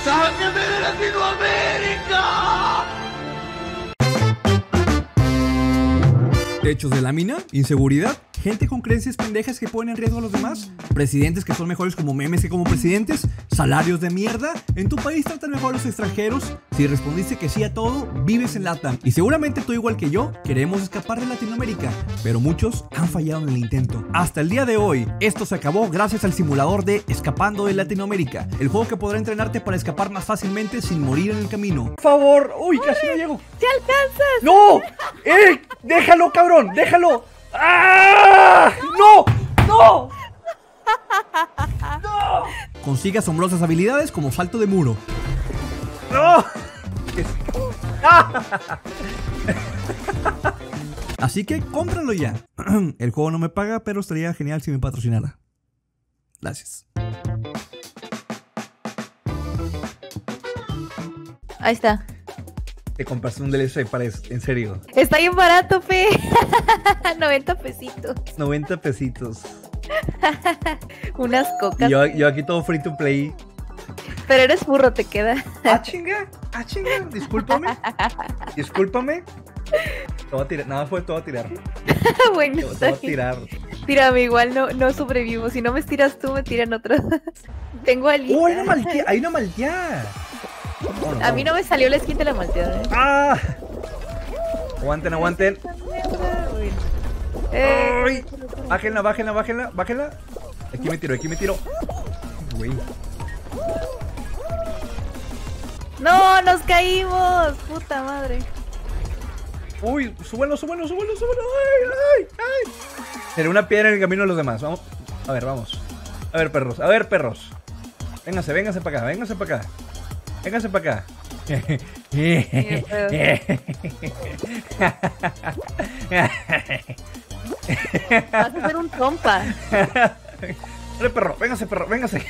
¡Sáquenme de Latinoamérica! Techos de lámina, inseguridad, gente con creencias pendejas que ponen en riesgo a los demás, presidentes que son mejores como memes que como presidentes, salarios de mierda. ¿En tu país tratan mejor a los extranjeros? Si respondiste que sí a todo, vives en LATAM. Y seguramente tú, igual que yo, queremos escapar de Latinoamérica, pero muchos han fallado en el intento. Hasta el día de hoy, esto se acabó gracias al simulador de Escapando de Latinoamérica, el juego que podrá entrenarte para escapar más fácilmente sin morir en el camino. Por favor, uy, casi no llego. ¡Te alcanzas! ¡No! ¡Déjalo, cabrón! ¡Déjalo! ¡Ah! ¡No! ¡No! ¡No! Consigue asombrosas habilidades como salto de muro. ¡No! Así que cómpralo ya. El juego no me paga, pero estaría genial si me patrocinara. Gracias. Ahí está. Te compraste un DLC para eso, en serio. Está bien barato, fe. 90 pesitos. 90 pesitos. Unas cocas. Yo aquí todo free to play. Pero eres burro, te queda. Chinga. Discúlpame. Discúlpame. Te voy a tirar. Nada fue, te voy a tirar. Bueno, Te voy a tirar. tírame, igual no sobrevivo. Si no me tiras tú, me tiran otros. Tengo alitas. ¡Oh, hay una malteada! Bueno, A mí no me salió la skin de la malteada, ¡Ah! Aguanten. ¡Ay! Bájenla. Aquí me tiro. Güey. No, nos caímos. Puta madre. Uy, súbelo. ¡Ay! Seré una piedra en el camino de los demás. Vamos. A ver, vamos. A ver, perros. Vénganse para acá. Vas a ser un trompa. Dale, perro, véngase.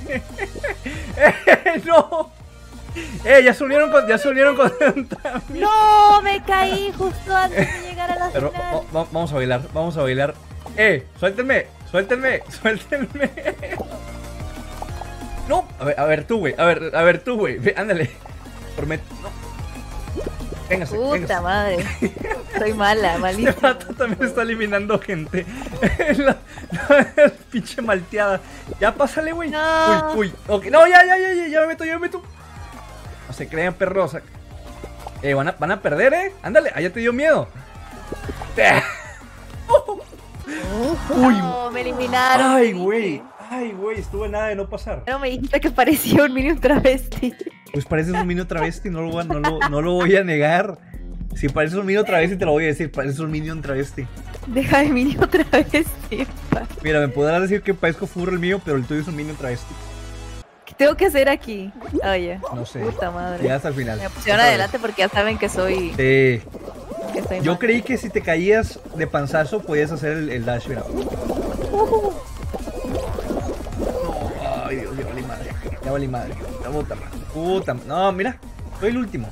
No. Ya se unieron contra mí. No, me caí justo antes de llegar a la Pero final. vamos a bailar. Suéltenme. No, a ver tú, güey. Ve, ándale. Prometo. No. Véngase. Puta madre. Soy mala, Este malísima. vato también está eliminando gente. la pinche malteada. Ya pásale, güey. No. Uy. Okay. No, ya me meto. No se crean, perros. Van a perder, Ándale, ya te dio miedo. Uy. No, me eliminaron. Ay, güey, estuve nada de no pasar. No me dijiste que parecía un mini travesti. Pues pareces un minion travesti, no lo voy a negar. Si pareces un minion travesti, te lo voy a decir, pareces un minion travesti. Deja de mini travesti. Mira, me podrás decir que parezco furro el mío, pero el tuyo es un minion travesti. ¿Qué tengo que hacer aquí? Oye. No sé. Puta madre. Ya hasta el final. Me pusieron adelante porque ya saben que soy. Sí. Que soy Yo mal. creí que si te caías de panzazo podías hacer el dash, mira. No, ay Dios, ya valí madre. Puta, no, mira, soy el último.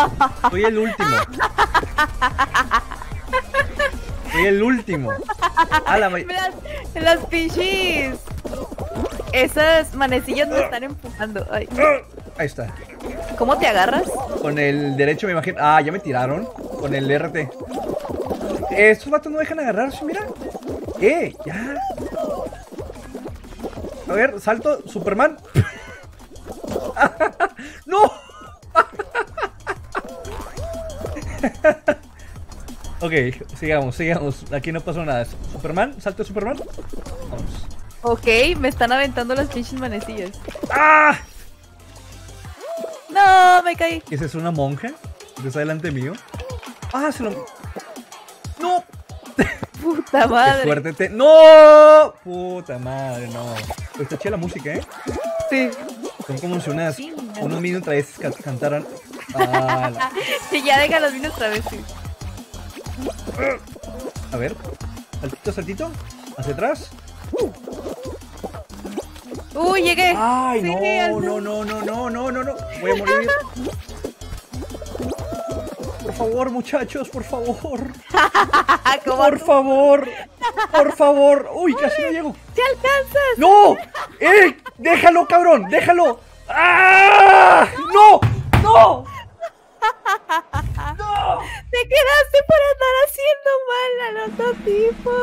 A la Las pinches. Esas manecillas me están empujando. Ay. Ahí está. ¿Cómo te agarras? Con el derecho me imagino. Ah, ya me tiraron. Con el RT. Estos vatos no dejan agarrarse, mira. Ya. A ver, salto, Superman. ¡No! Ok, sigamos. Aquí no pasó nada. Superman, salto de Superman. Vamos. Ok, me están aventando las pinches manecillas. ¡Ah! No, me caí. ¿Esa es una monja? ¿Que está delante mío? ¡Ah, se lo... ¡No! Puta ¡Qué madre. suerte ¡No! Puta madre, no. Pues está chida la música, Sí. Son como si unos minions travestis cantaran. Ah, Sí, ya deja los vinos travestis. A ver. Saltito. Hacia atrás. Llegué. Ay, Sí, no. Voy a morir. Por favor, muchachos, por favor. Por favor. Uy, casi no llego. ¡Te alcanzas! ¡No! Déjalo, cabrón, déjalo. ¡Ah! ¡No! ¡No! ¡No! Te quedaste por andar haciendo mal al otro tipo.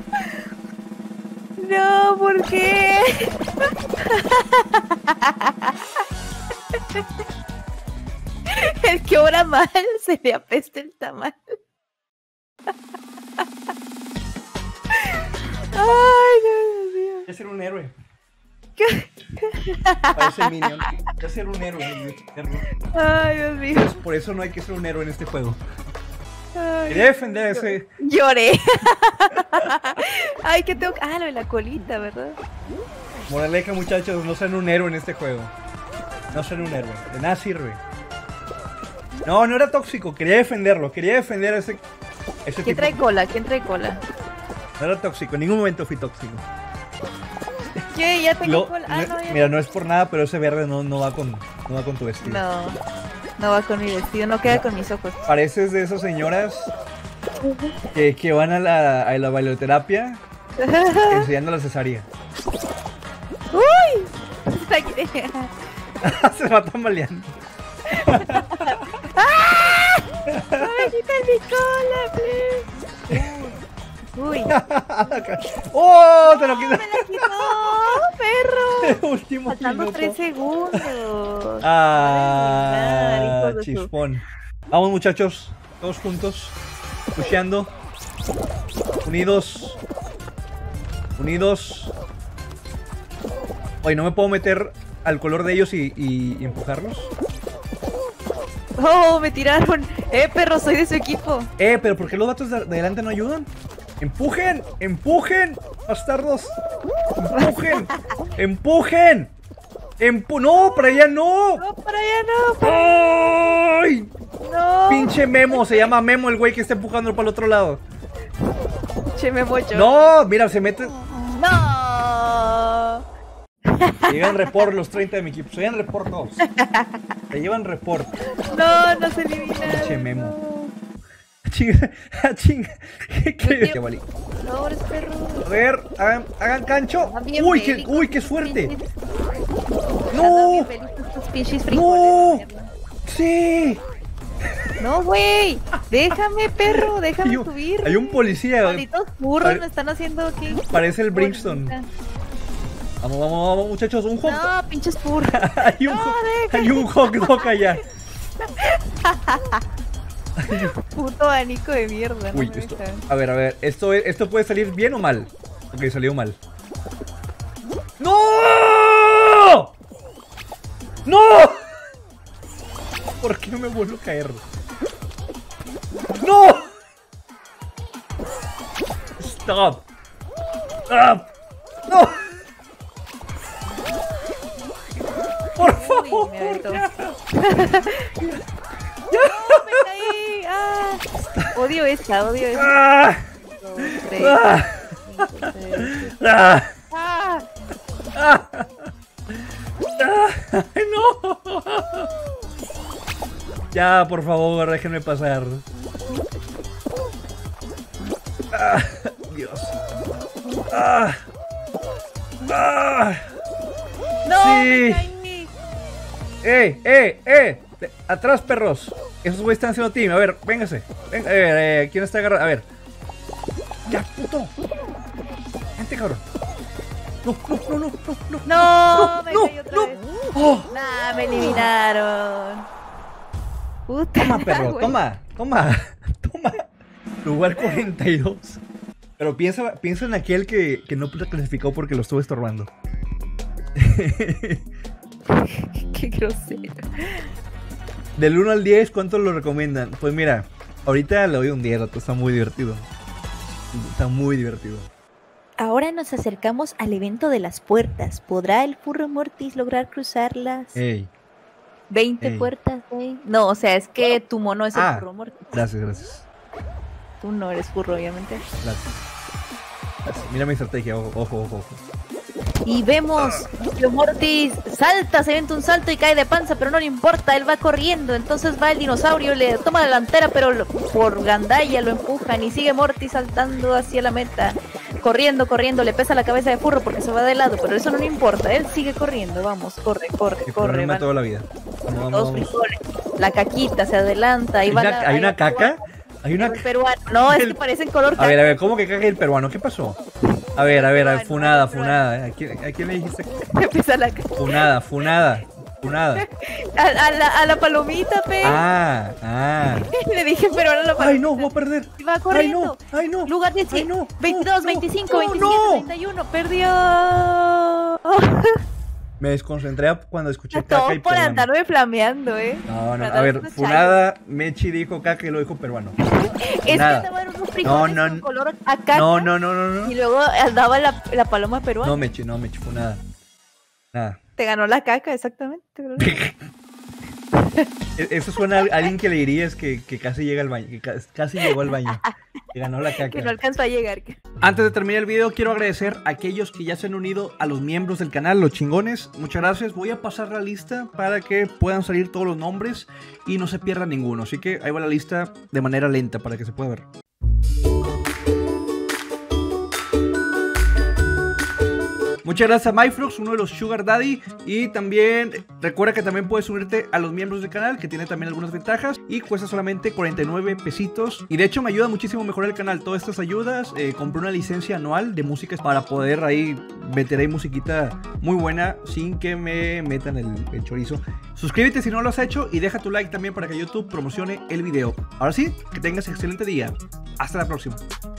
No, ¿por qué? El que obra mal se le apesta el tamal. Ay, Dios mío. Voy a ser un héroe. ¿Qué? Parece Minion. Voy a ser un héroe. Ay, Dios mío. Por eso no hay que ser un héroe en este juego. Ay, Quería defender ese. lloré. Ay, ¿qué tengo? Ah, lo de la colita, ¿verdad? Moraleja, muchachos, no sean un héroe en este juego. No sean un héroe. De nada sirve. No, no era tóxico. Quería defenderlo. Quería defender a ese ¿Quién tipo. trae cola? ¿Quién trae cola? No era tóxico. En ningún momento fui tóxico. ¿Qué? ¿Ya tengo Lo- cola? Ah, no, ya mira, no es por nada, pero ese verde no va con tu vestido. no. No va con mi vestido, no queda con mis ojos. Pareces de esas señoras que van a la bailoterapia enseñando la cesárea. ¡Uy! Se va tambaleando. ¡No me quitan mi cola, please! ¡Uy! ¡Oh! ¡Te lo ¡Me quitas! la quitó, perro! Último Faltando minuto. 3 segundos. Ah, Hijo de su- chispón. Vamos, muchachos, todos juntos, pusheando, unidos, unidos. Oye, ¿no me puedo meter al color de ellos y empujarlos? ¡Oh, me tiraron! Perro, soy de su equipo. Pero ¿por qué los vatos de adelante no ayudan? ¡Empujen! ¡Empujen! ¡Bastardos! ¡Empujen! ¡Empujen! ¡No! ¡Para allá no! No, para allá no. Para... ¡Ay! No. Pinche Memo, se llama Memo el güey que está empujando para el otro lado. Che, me mocho. No, mira, se mete. No. Se llevan report los 30 de mi equipo. Se llevan report todos. Se llevan report. No se elimina. Pinche Memo. Chinga, chinga. ¿Qué valí? No, eres perro. A ver, hagan cancho. Están bien Uy, bélicos qué fuerte. pinches- No. Están bien bélicos estos pinches No. frijoles. Sí. No, güey. Déjame, perro. Déjame subir. Hay un policía. Malditos burros Pare- me están haciendo aquí. Parece el Brimstone. Vamos, muchachos, un hot. No, pinches burros. hay un, No, hay un hot dog allá. Puto abanico de mierda. No Uy, me esto. dejan. A ver, ¿esto puede salir bien o mal? Ok, salió mal. ¡No! ¡No! ¿Por qué no me vuelvo a caer? ¡No! ¡Stop! ¡Stop! ¡No! ¡Por Uy, favor! me aventó. ya. ¡No, me caí! ¡Ah! Odio esta. ¡Ah! 2, 3, ¡Ah! 5, 6, 7. ¡Ah! ¡Ah! ¡Ay, no! Ya, por favor, déjenme pasar. Ah, Dios. Ah. Ah. ¡No, Sí. me caí! Atrás, perros. Esos güeyes están haciendo team. A ver, véngase. Venga, ¿quién está agarrando? A ver. Ya, puto. Vente, cabrón. No. ¡No! Me caí otra no. vez. Oh. ¡Nah, me eliminaron! Puta. Toma, perro, güey. toma. Lugar 42. Pero piensa en aquel que no clasificó porque lo estuvo estorbando. Qué grosero. Del 1 al 10, ¿cuánto lo recomiendan? Pues mira, ahorita le doy un 10, está muy divertido. Está muy divertido. Ahora nos acercamos al evento de las puertas. ¿Podrá el furro Mortis lograr cruzarlas? Ey, 20 ey. puertas, güey. No, o sea, es que tu mono es el Ah. furro Mortis. gracias. Tú no eres furro, obviamente. Gracias. Mira mi estrategia, ojo. Y vemos que Mortis salta, se avienta un salto y cae de panza, pero no le importa, él va corriendo. Entonces va el dinosaurio, le toma la delantera, pero por gandalla lo empujan y sigue Mortis saltando hacia la meta. corriendo, corriendo, le pesa la cabeza de furro porque se va de lado, pero eso no le importa, él sigue corriendo, vamos, corre, corre, El corre. problema Van toda la vida. Vamos, dos vamos. frijoles, la caquita se adelanta, ahí va ¿Hay una caca? Hay una... el peruano, no, es que parecen color caca. A ver, ¿cómo que caca el peruano? ¿Qué pasó? A ver, funada. ¿A quién le dijiste? Empieza la caca. Funada. A la palomita, pe. Le dije peruano a la palomita. Ay, no, voy a perder. Y va corriendo. Ay, no. Lugar 10, Ay, no. 22, No, 25, no, 27, no. 31. Perdió. Me desconcentré cuando escuché caca Todo y por peruano. andarme flameando, No. Andar A ver, haciendo funada, Mechi dijo caca y lo dijo peruano. Es que Nada. andaban unos frijoles No. con color a caca. No. Y luego andaba la paloma peruana. No, Mechi, funada. Nada. Te ganó la caca, exactamente. Eso suena a alguien que le dirías que casi llega al baño, que casi llegó al baño, que ganó la caca. Que no alcanzó a llegar. Antes de terminar el video, quiero agradecer a aquellos que ya se han unido a los miembros del canal, los chingones. Muchas gracias. Voy a pasar la lista para que puedan salir todos los nombres y no se pierda ninguno. Así que ahí va la lista de manera lenta para que se pueda ver. Muchas gracias a MyFrogs, uno de los Sugar Daddy. Y también recuerda que también puedes unirte a los miembros del canal, que tiene también algunas ventajas. Y cuesta solamente 49 pesitos. Y de hecho me ayuda muchísimo a mejorar el canal. Todas estas ayudas. Compré una licencia anual de música para poder ahí meter ahí musiquita muy buena sin que me metan el chorizo. Suscríbete si no lo has hecho y deja tu like también para que YouTube promocione el video. Ahora sí, que tengas excelente día. Hasta la próxima.